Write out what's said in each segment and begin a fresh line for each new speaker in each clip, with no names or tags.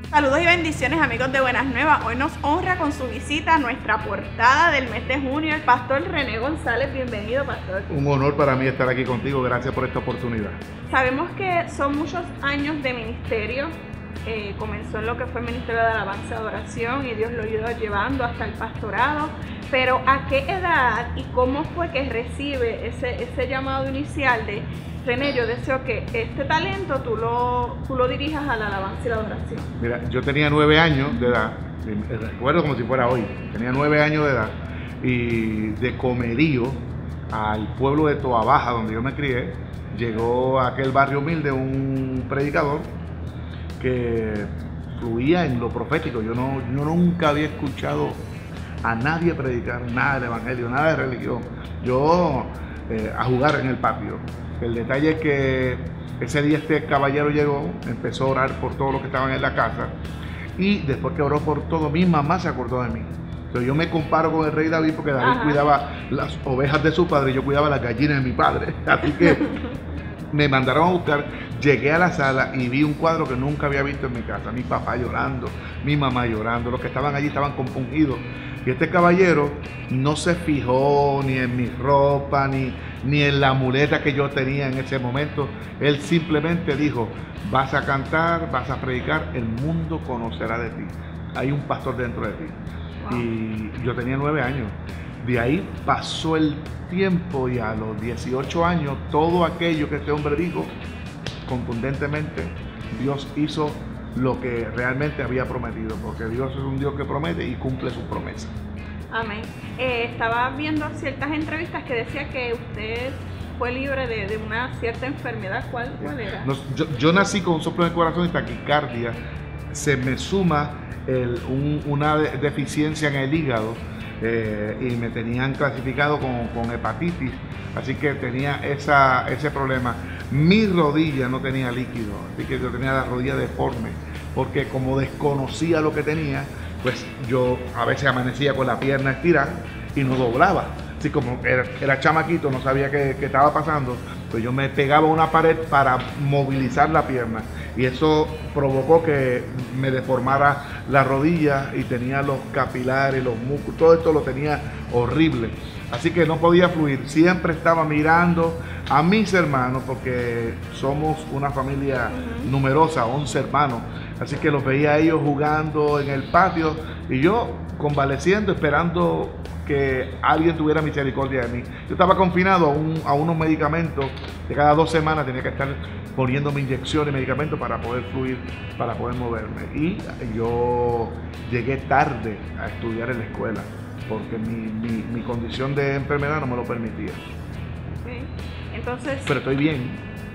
Saludos y bendiciones, amigos de Buenas Nuevas. Hoy nos honra con su visita a nuestra portada del mes de junio el pastor René González. Bienvenido, pastor.
Un honor para mí estar aquí contigo. Gracias por esta oportunidad.
Sabemos que son muchos años de ministerio. Comenzó en lo que fue el Ministerio de Alabanza y Adoración y Dios lo ha ido llevando hasta el pastorado. Pero ¿a qué edad y cómo fue que recibe ese llamado inicial de René, yo deseo que este talento tú lo dirijas a la alabanza y la adoración?
Mira, yo tenía 9 años de edad, recuerdo como si fuera hoy, tenía 9 años de edad y de Comerío al pueblo de Toa Baja, donde yo me crié, llegó a aquel barrio humilde un predicador que fluía en lo profético. Yo nunca había escuchado a nadie predicar nada de evangelio, nada de religión. Yo a jugar en el patio. El detalle es que ese día este caballero llegó, empezó a orar por todos los que estaban en la casa y después que oró por todo, mi mamá se acordó de mí. Entonces yo me comparo con el rey David porque David cuidaba las ovejas de su padre y yo cuidaba las gallinas de mi padre. Así que me mandaron a buscar, llegué a la sala y vi un cuadro que nunca había visto en mi casa. Mi papá llorando, mi mamá llorando, los que estaban allí estaban compungidos. Y este caballero no se fijó ni en mi ropa, ni en la muleta que yo tenía en ese momento. Él simplemente dijo, vas a cantar, vas a predicar, el mundo conocerá de ti. Hay un pastor dentro de ti. Wow. Y yo tenía 9 años. De ahí pasó el tiempo y a los 18 años, todo aquello que este hombre dijo, contundentemente, Dios hizo lo que realmente había prometido, porque Dios es un Dios que promete y cumple sus promesas.
Amén. Estaba viendo ciertas entrevistas que decía que usted fue libre de una cierta enfermedad. ¿Cuál era?
Yo nací con un soplo en el corazón y taquicardia. Se me suma una deficiencia en el hígado y me tenían clasificado con hepatitis, así que tenía ese problema. Mi rodilla no tenía líquido, así que yo tenía la rodilla deforme, porque como desconocía lo que tenía, pues yo a veces amanecía con la pierna estirada y no doblaba. Así como era chamaquito, no sabía qué estaba pasando, pues yo me pegaba a una pared para movilizar la pierna y eso provocó que me deformara la rodilla y tenía los capilares, los músculos, todo esto lo tenía horrible. Así que no podía fluir, siempre estaba mirando a mis hermanos porque somos una familia numerosa, 11 hermanos, así que los veía a ellos jugando en el patio y yo convaleciendo, esperando que alguien tuviera misericordia de mí. Yo estaba confinado a unos medicamentos que cada 2 semanas tenía que estar poniéndome inyecciones, medicamentos para poder fluir, para poder moverme. Y yo llegué tarde a estudiar en la escuela porque mi condición de enfermedad no me lo permitía.
Okay. Entonces,
pero estoy bien.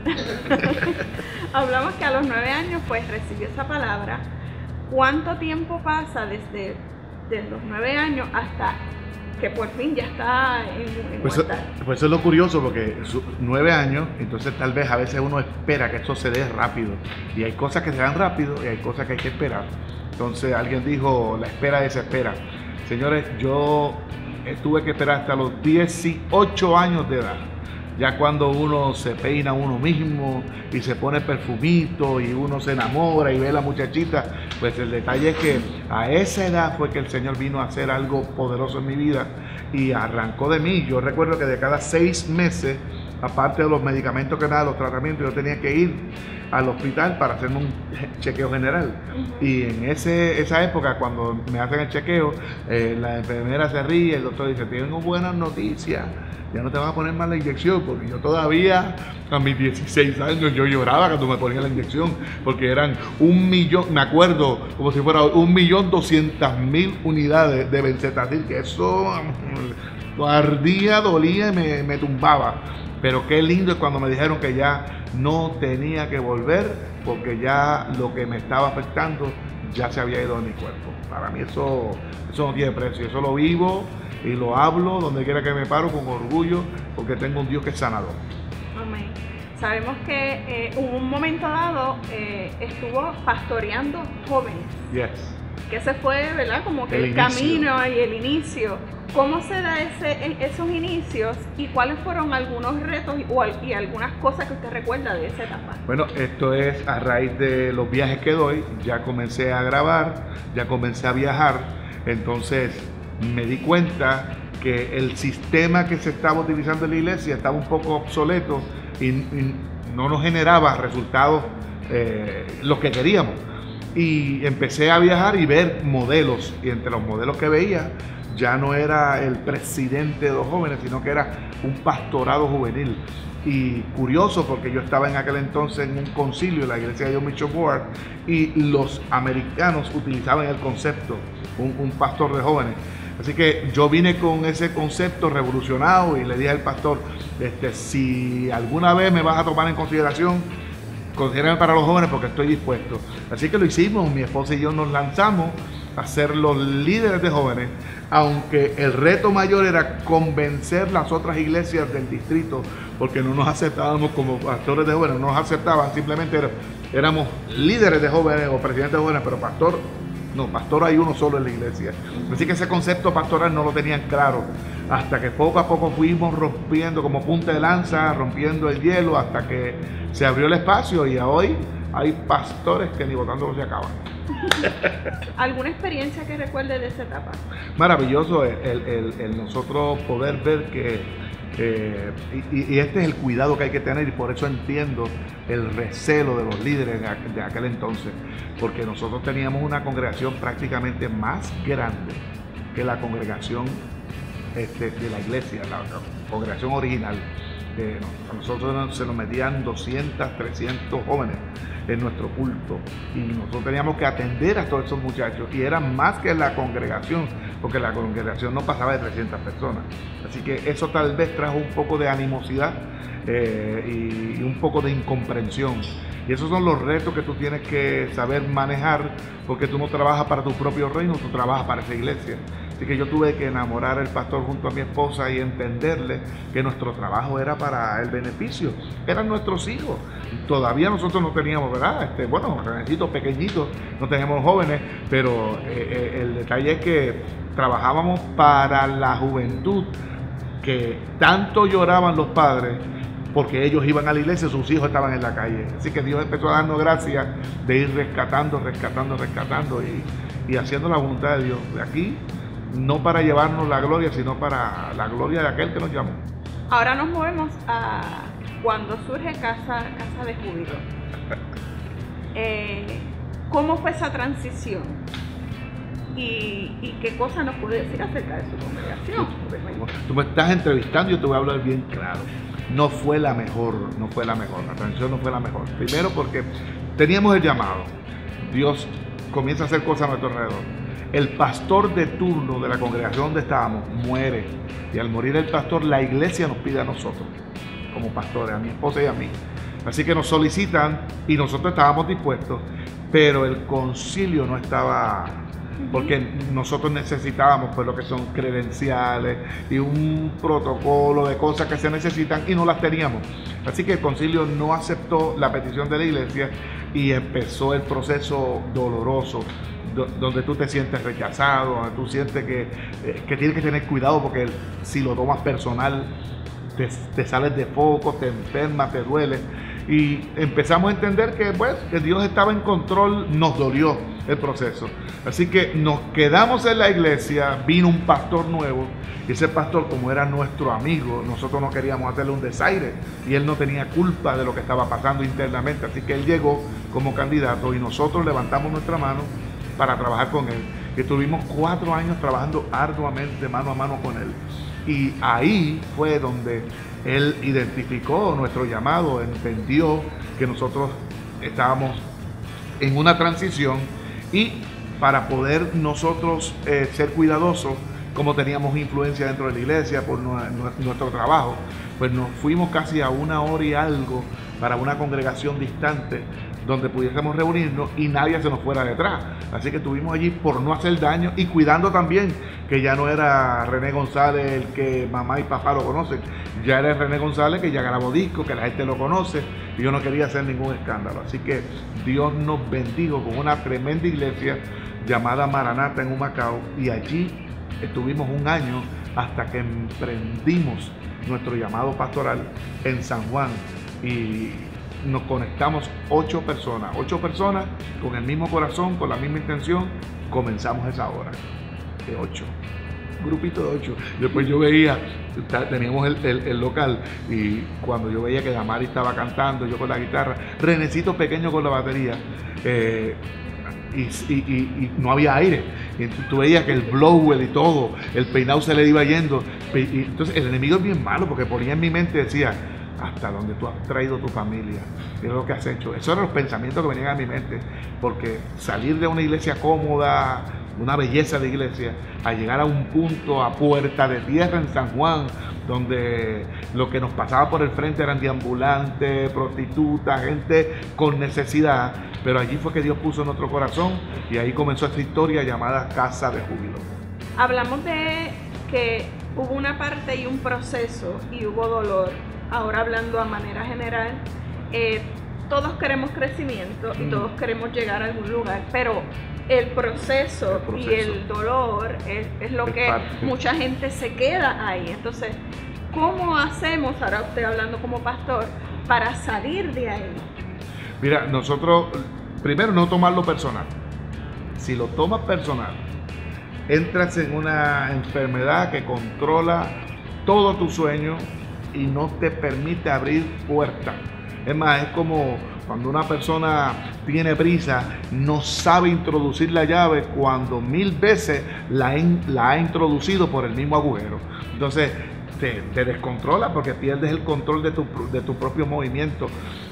Hablamos que a los 9 años pues recibió esa palabra. ¿Cuánto tiempo pasa desde los 9 años hasta que por fin ya está en
pues eso es lo curioso, porque 9 años, entonces tal vez a veces uno espera que esto se dé rápido, y hay cosas que se dan rápido y hay cosas que hay que esperar. Entonces alguien dijo, la espera desespera. Señores, yo tuve que esperar hasta los 18 años de edad. Ya cuando uno se peina uno mismo y se pone perfumito y uno se enamora y ve a la muchachita, pues el detalle es que a esa edad fue que el Señor vino a hacer algo poderoso en mi vida y arrancó de mí. Yo recuerdo que de cada 6 meses, aparte de los medicamentos que daban, los tratamientos, yo tenía que ir al hospital para hacerme un chequeo general. Y en esa época, cuando me hacen el chequeo, la enfermera se ríe, el doctor dice, tengo buenas noticias, ya no te van a poner más la inyección, porque yo todavía, a mis 16 años, yo lloraba cuando me ponían la inyección, porque eran 1 millón, me acuerdo, como si fuera 1.200.000 unidades de Benzetacil, que eso ardía, dolía y me tumbaba. Pero qué lindo es cuando me dijeron que ya no tenía que volver, porque ya lo que me estaba afectando ya se había ido de mi cuerpo. Para mí eso no tiene precio, eso lo vivo y lo hablo donde quiera que me paro con orgullo, porque tengo un Dios que es sanador.
Amén. Sabemos que hubo un momento dado, estuvo pastoreando jóvenes.
Yes.
Que ese fue, ¿verdad? Como que el camino y el inicio. ¿Cómo se da esos inicios y cuáles fueron algunos retos y algunas cosas que usted recuerda de esa etapa?
Bueno, esto es a raíz de los viajes que doy. Ya comencé a grabar, ya comencé a viajar, entonces me di cuenta que el sistema que se estaba utilizando en la iglesia estaba un poco obsoleto y no nos generaba resultados los que queríamos. Y empecé a viajar y ver modelos, y entre los modelos que veía ya no era el presidente de los jóvenes, sino que era un pastorado juvenil. Y curioso, porque yo estaba en aquel entonces en un concilio, la Iglesia de Dios Mission Board, y los americanos utilizaban el concepto, un pastor de jóvenes. Así que yo vine con ese concepto revolucionado y le dije al pastor, si alguna vez me vas a tomar en considérame para los jóvenes porque estoy dispuesto. Así que lo hicimos, mi esposa y yo nos lanzamos a ser los líderes de jóvenes, aunque el reto mayor era convencer las otras iglesias del distrito, porque no nos aceptábamos como pastores de jóvenes, no nos aceptaban, simplemente éramos líderes de jóvenes o presidentes de jóvenes, pero pastor hay uno solo en la iglesia. Así que ese concepto pastoral no lo tenían claro, hasta que poco a poco fuimos rompiendo como punta de lanza, rompiendo el hielo, hasta que se abrió el espacio y hoy hay pastores que ni votándolo se acaban.
¿Alguna experiencia que recuerde de esa etapa?
Maravilloso el nosotros poder ver que y este es el cuidado que hay que tener, y por eso entiendo el recelo de los líderes de aquel entonces, porque nosotros teníamos una congregación prácticamente más grande que la congregación de la iglesia, la congregación original. A nosotros se nos metían 200, 300 jóvenes en nuestro culto, y nosotros teníamos que atender a todos esos muchachos, y eran más que la congregación, porque la congregación no pasaba de 300 personas. Así que eso tal vez trajo un poco de animosidad y un poco de incomprensión. Y esos son los retos que tú tienes que saber manejar, porque tú no trabajas para tu propio reino, tú trabajas para esa iglesia. Así que yo tuve que enamorar al pastor junto a mi esposa y entenderle que nuestro trabajo era para el beneficio, eran nuestros hijos. Todavía nosotros no teníamos, ¿verdad? Jovencitos pequeñitos, no teníamos jóvenes, pero el detalle es que trabajábamos para la juventud, que tanto lloraban los padres porque ellos iban a la iglesia, sus hijos estaban en la calle. Así que Dios empezó a darnos gracias de ir rescatando y haciendo la voluntad de Dios. De aquí, no para llevarnos la gloria, sino para la gloria de aquel que nos llamó.
Ahora nos movemos a cuando surge Casa de Júbilo. ¿Cómo fue esa transición? ¿Y qué cosa nos puede decir acerca de su congregación?
Tú me estás entrevistando y yo te voy a hablar bien claro. No fue la mejor, la transición no fue la mejor. Primero porque teníamos el llamado. Dios comienza a hacer cosas a nuestro alrededor. El pastor de turno de la congregación donde estábamos muere, y al morir el pastor, la iglesia nos pide a nosotros, como pastores, a mi esposa y a mí. Así que nos solicitan y nosotros estábamos dispuestos, pero el concilio no estaba, porque nosotros necesitábamos pues lo que son credenciales y un protocolo de cosas que se necesitan y no las teníamos. Así que el concilio no aceptó la petición de la iglesia y empezó el proceso doloroso, donde tú te sientes rechazado, donde tú sientes que tienes que tener cuidado, porque si lo tomas personal te sales de foco, te enfermas, te duele. Y empezamos a entender que Dios estaba en control. Nos dolió el proceso, así que nos quedamos en la iglesia. Vino un pastor nuevo, y ese pastor, como era nuestro amigo, nosotros no queríamos hacerle un desaire, y él no tenía culpa de lo que estaba pasando internamente. Así que él llegó como candidato y nosotros levantamos nuestra mano para trabajar con él. Estuvimos 4 años trabajando arduamente mano a mano con él, y ahí fue donde él identificó nuestro llamado, entendió que nosotros estábamos en una transición, y para poder nosotros ser cuidadosos, como teníamos influencia dentro de la iglesia por nuestro trabajo, pues nos fuimos casi a 1 hora y algo para una congregación distante donde pudiésemos reunirnos y nadie se nos fuera detrás. Así que estuvimos allí por no hacer daño y cuidando también que ya no era René González el que mamá y papá lo conocen, ya era René González que ya grabó discos, que la gente lo conoce, y yo no quería hacer ningún escándalo. Así que Dios nos bendijo con una tremenda iglesia llamada Maranata en Humacao, y allí estuvimos 1 año hasta que emprendimos nuestro llamado pastoral en San Juan y nos conectamos 8 personas con el mismo corazón, con la misma intención, comenzamos esa hora de 8. Grupito de 8. Después yo veía, teníamos el local, y cuando yo veía que Damari estaba cantando, yo con la guitarra, Renecito pequeño con la batería, y no había aire. Y tú veías que el blower y todo, el peinado se le iba yendo. Y entonces el enemigo es bien malo, porque ponía en mi mente, decía, hasta donde tú has traído tu familia, es lo que has hecho. Esos eran los pensamientos que venían a mi mente, porque salir de una iglesia cómoda, una belleza de iglesia, a llegar a un punto, a puerta de tierra en San Juan, donde lo que nos pasaba por el frente eran deambulantes, prostitutas, gente con necesidad, pero allí fue que Dios puso en nuestro corazón y ahí comenzó esta historia llamada Casa de Júbilo.
Hablamos de que hubo una parte y un proceso y hubo dolor. Ahora hablando a manera general, todos queremos crecimiento y todos queremos llegar a algún lugar, pero el proceso y el dolor es lo que mucha gente se queda ahí. Entonces, ¿cómo hacemos, ahora usted hablando como pastor, para salir de ahí?
Mira, nosotros, primero, no tomarlo personal. Si lo tomas personal, entras en una enfermedad que controla todo tu sueño y no te permite abrir puertas. Es más, es como cuando una persona tiene prisa, no sabe introducir la llave cuando 1000 veces la ha introducido por el mismo agujero. Entonces te descontrola porque pierdes el control de tu propio movimiento.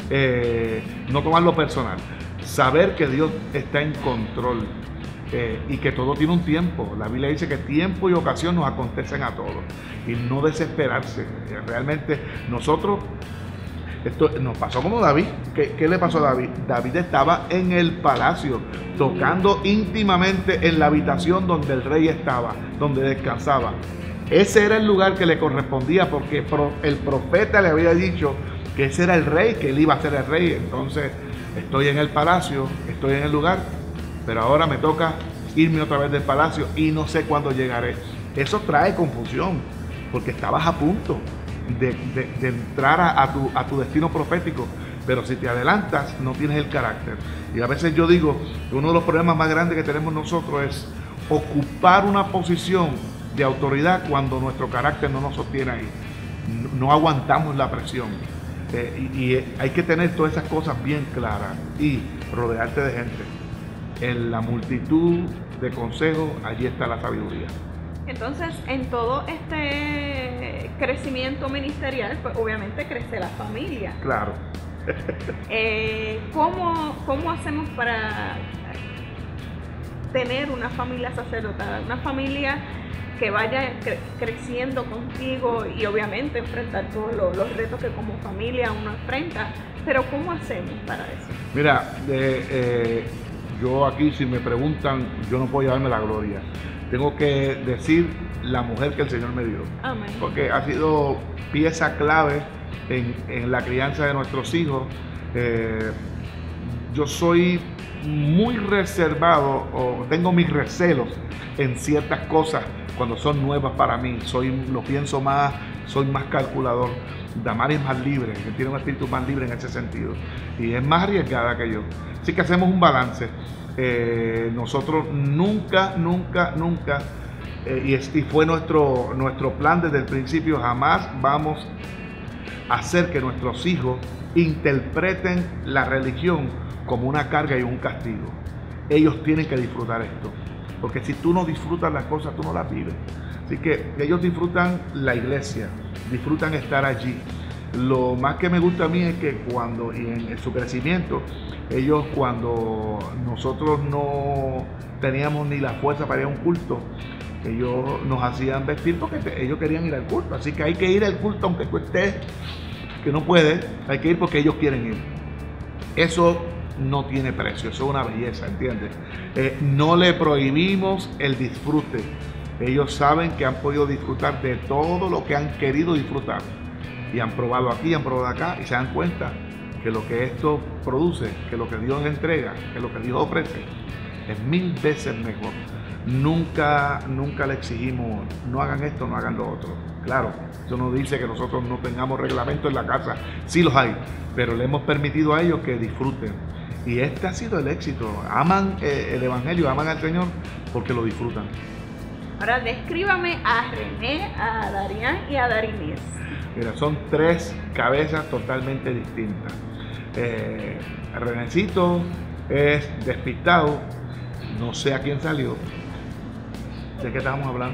No tomarlo personal. Saber que Dios está en control. Y que todo tiene un tiempo. La Biblia dice que tiempo y ocasión nos acontecen a todos. Y no desesperarse. Realmente nosotros, esto nos pasó como David. ¿Qué le pasó a David? David estaba en el palacio, tocando íntimamente en la habitación donde el rey estaba, donde descansaba. Ese era el lugar que le correspondía, porque el profeta le había dicho que ese era el rey, que él iba a ser el rey. Entonces, estoy en el palacio, estoy en el lugar, pero ahora me toca irme otra vez del palacio y no sé cuándo llegaré. Eso trae confusión, porque estabas a punto de entrar a tu destino profético, pero si te adelantas no tienes el carácter. Y a veces yo digo que uno de los problemas más grandes que tenemos nosotros es ocupar una posición de autoridad cuando nuestro carácter no nos sostiene ahí. No aguantamos la presión. Y hay que tener todas esas cosas bien claras y rodearte de gente. En la multitud de consejos, allí está la sabiduría.
Entonces, en todo este crecimiento ministerial, pues obviamente crece la familia.
Claro.
¿Cómo hacemos para tener una familia sacerdotal? Una familia que vaya creciendo contigo y obviamente enfrentar todos los retos que como familia uno enfrenta. Pero ¿cómo hacemos para eso?
Mira, yo aquí, si me preguntan, yo no puedo llevarme la gloria. Tengo que decir la mujer que el Señor me dio.
Amén.
Porque ha sido pieza clave en la crianza de nuestros hijos. Yo soy muy reservado, o tengo mis recelos en ciertas cosas cuando son nuevas para mí. Lo pienso más, soy más calculador. Damari es más libre, que tiene un espíritu más libre en ese sentido y es más arriesgada que yo. Así que hacemos un balance. Nosotros nunca, y fue nuestro plan desde el principio, jamás vamos a hacer que nuestros hijos interpreten la religión como una carga y un castigo. Ellos tienen que disfrutar esto, porque si tú no disfrutas las cosas, tú no las vives. Así que ellos disfrutan la iglesia, disfrutan estar allí. Lo más que me gusta a mí es que cuando, y en su crecimiento, ellos cuando nosotros no teníamos ni la fuerza para ir a un culto, ellos nos hacían vestir porque ellos querían ir al culto. Así que hay que ir al culto aunque tú estés, que no puedes, hay que ir porque ellos quieren ir. Eso no tiene precio, eso es una belleza, ¿entiendes? No le prohibimos el disfrute. Ellos saben que han podido disfrutar de todo lo que han querido disfrutar. Y han probado aquí, han probado acá y se dan cuenta que lo que esto produce, que lo que Dios entrega, que lo que Dios ofrece es 1000 veces mejor. nunca le exigimos, no hagan esto, no hagan lo otro. Claro, eso no dice que nosotros no tengamos reglamento en la casa, sí los hay, pero le hemos permitido a ellos que disfruten. Y este ha sido el éxito. Aman el Evangelio, aman al Señor porque lo disfrutan.
Ahora descríbame a René, a Darian y a Darinés.
Mira, son tres cabezas totalmente distintas. Renecito es despistado, no sé a quién salió. ¿De qué estábamos hablando?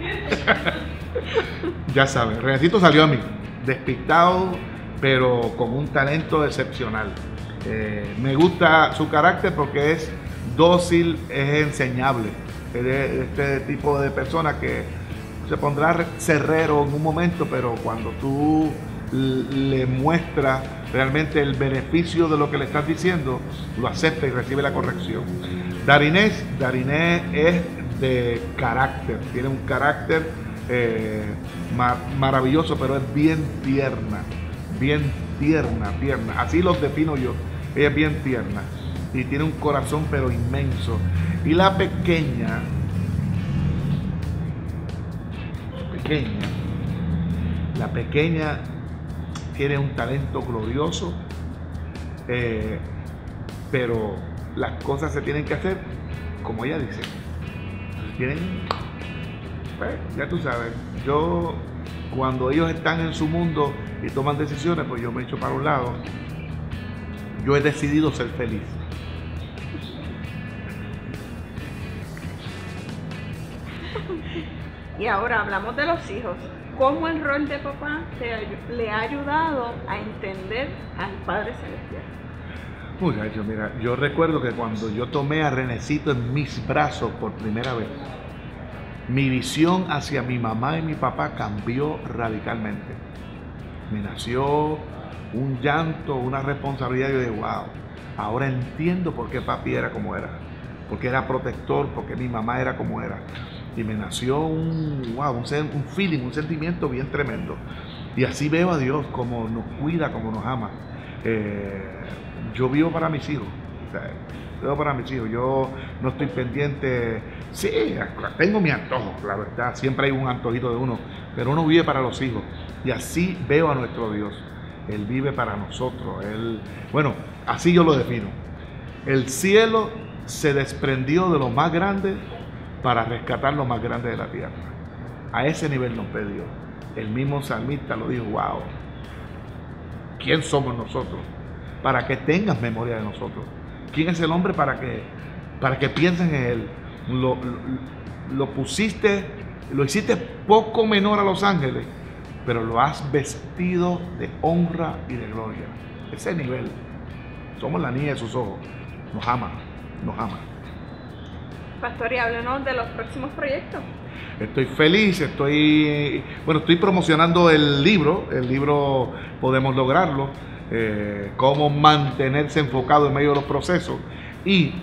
Ya saben, Renecito salió a mí, despistado, pero con un talento excepcional. Me gusta su carácter porque es dócil, es enseñable. Es de este tipo de persona que se pondrá cerrero en un momento, pero cuando tú le muestras realmente el beneficio de lo que le estás diciendo, lo acepta y recibe la corrección. Darinés es de carácter, tiene un carácter maravilloso, pero es bien tierna, tierna. Así los defino yo. Ella es bien tierna y tiene un corazón pero inmenso. Y la pequeña tiene un talento glorioso, pero las cosas se tienen que hacer como ella dice. Tienen, pues, ya tú sabes, yo cuando ellos están en su mundo y toman decisiones, pues yo me echo para un lado. Yo he decidido ser feliz.
Y ahora hablamos de los hijos. ¿Cómo el rol de papá le ha ayudado a entender al Padre Celestial?
Muchachos, mira, yo recuerdo que cuando yo tomé a Renecito en mis brazos por primera vez, mi visión hacia mi mamá y mi papá cambió radicalmente. Me nació un llanto, una responsabilidad. Yo dije, wow, ahora entiendo por qué papi era como era, porque era protector, porque mi mamá era como era. Y me nació un feeling, un sentimiento bien tremendo. Y así veo a Dios, como nos cuida, como nos ama. Yo vivo para mis hijos. O sea, vivo para mis hijos. Yo no estoy pendiente. Sí, tengo mi antojo, la verdad. Siempre hay un antojito de uno. Pero uno vive para los hijos. Y así veo a nuestro Dios. Él vive para nosotros. Bueno, así yo lo defino. El cielo se desprendió de lo más grande para rescatar lo más grande de la tierra. A ese nivel nos pedió. El mismo salmista lo dijo, wow, ¿quién somos nosotros? Para que tengas memoria de nosotros. ¿Quién es el hombre para que piensen en él? Lo hiciste poco menor a los ángeles, pero lo has vestido de honra y de gloria. Ese nivel. Somos la niña de sus ojos. Nos ama.
Pastor, y háblenos de los próximos proyectos.
Estoy feliz, estoy promocionando el libro Podemos Lograrlo, cómo mantenerse enfocado en medio de los procesos, y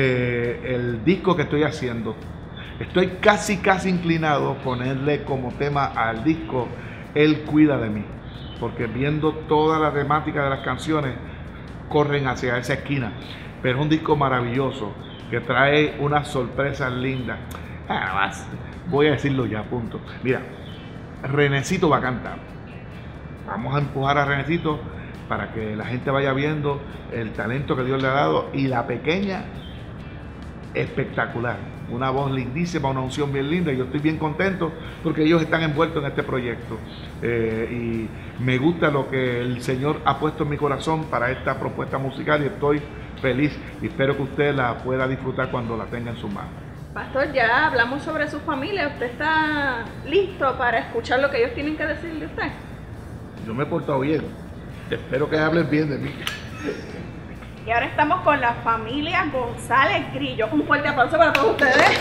el disco que estoy haciendo. Estoy casi inclinado a ponerle como tema al disco Él cuida de mí, porque viendo toda la temática de las canciones corren hacia esa esquina, pero es un disco maravilloso que trae unas sorpresas lindas. Voy a decirlo ya, punto. Mira, Renecito va a cantar. Vamos a empujar a Renecito para que la gente vaya viendo el talento que Dios le ha dado. Y la pequeña, espectacular. Una voz lindísima, una unción bien linda. Y yo estoy bien contento porque ellos están envueltos en este proyecto. Y me gusta lo que el Señor ha puesto en mi corazón para esta propuesta musical y estoy feliz y espero que usted la pueda disfrutar cuando la tenga en su mano.
Pastor, ya hablamos sobre su familia. ¿Usted está listo para escuchar lo que ellos tienen que decir de usted?
Yo me he portado bien. Espero que hablen bien de mí.
Y ahora estamos con la familia González Grillo. Un fuerte aplauso para todos ustedes.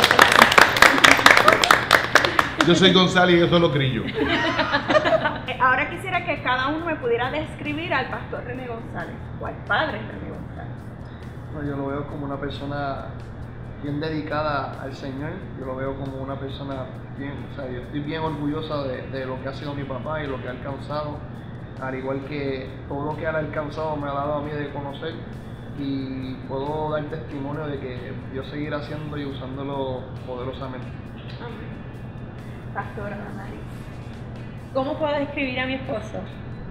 Yo soy González y yo soy los Grillos.
Ahora quisiera que cada uno me pudiera describir al pastor René González o al padre René González.
No, yo lo veo como una persona bien dedicada al Señor. Yo lo veo como una persona bien, o sea, yo estoy bien orgullosa de lo que ha sido mi papá y lo que ha alcanzado, al igual que todo lo que ha alcanzado me ha dado a mí de conocer y puedo dar testimonio de que Dios seguirá haciendo y usándolo poderosamente.
Amén. Pastora Damaris.
¿Cómo puedo describir a mi esposo?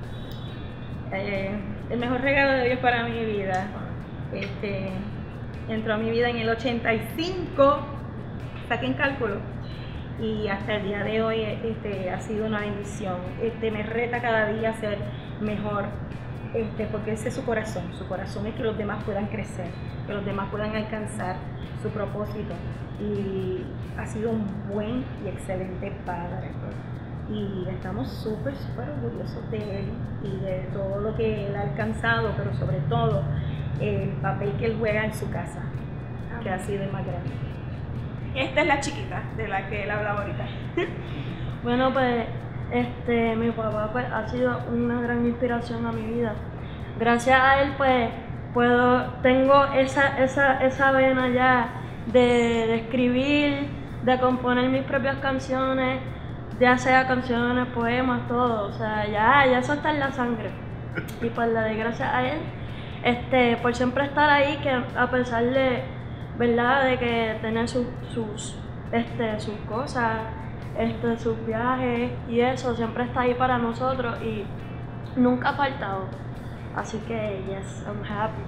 El mejor regalo de Dios para mi vida. Entró a mi vida en el 85, saquen cálculo, y hasta el día de hoy ha sido una bendición. Me reta cada día a ser mejor, porque ese es su corazón. Su corazón es que los demás puedan crecer, que los demás puedan alcanzar su propósito. Y ha sido un buen y excelente padre. Y estamos súper orgullosos de él y de todo lo que él ha alcanzado, pero sobre todo el papel que él juega en su casa, que ha sido el más grande.
Esta es la chiquita de la que él hablaba ahorita.
Bueno, pues mi papá pues ha sido una gran inspiración a mi vida. Gracias a él pues tengo esa vena ya de escribir, de componer mis propias canciones, ya sea canciones, poemas, todo. O sea, ya eso está en la sangre. Y pues le doy gracias a él por siempre estar ahí, que a pesar de, ¿verdad?, de que tener sus cosas, sus viajes y eso, siempre está ahí para nosotros y nunca ha faltado. Así que, yes, I'm happy.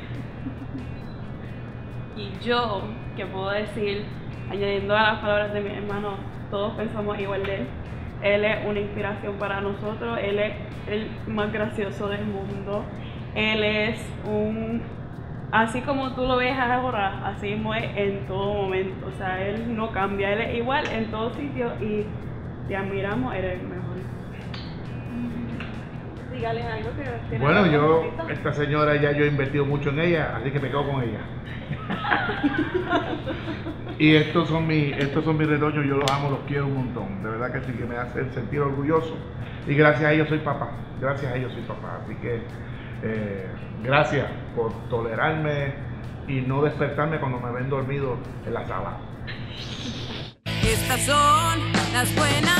Y yo, ¿qué puedo decir? Añadiendo a las palabras de mi hermano, todos pensamos igual de él. Él es una inspiración para nosotros, él es el más gracioso del mundo. Él es así como tú lo ves ahora, así mismo es en todo momento. O sea, él no cambia, él es igual en todo sitio y te admiramos, eres el mejor.
Dígale algo que tiene.
Bueno, esta señora ya yo he invertido mucho en ella, así que me quedo con ella. Y estos son mis retoños, yo los amo, los quiero un montón. De verdad que sí, que me hacen sentir orgulloso. Y gracias a ellos soy papá. Gracias a ellos soy papá. Así que gracias por tolerarme y no despertarme cuando me ven dormido en la sala.
Estas son las buenas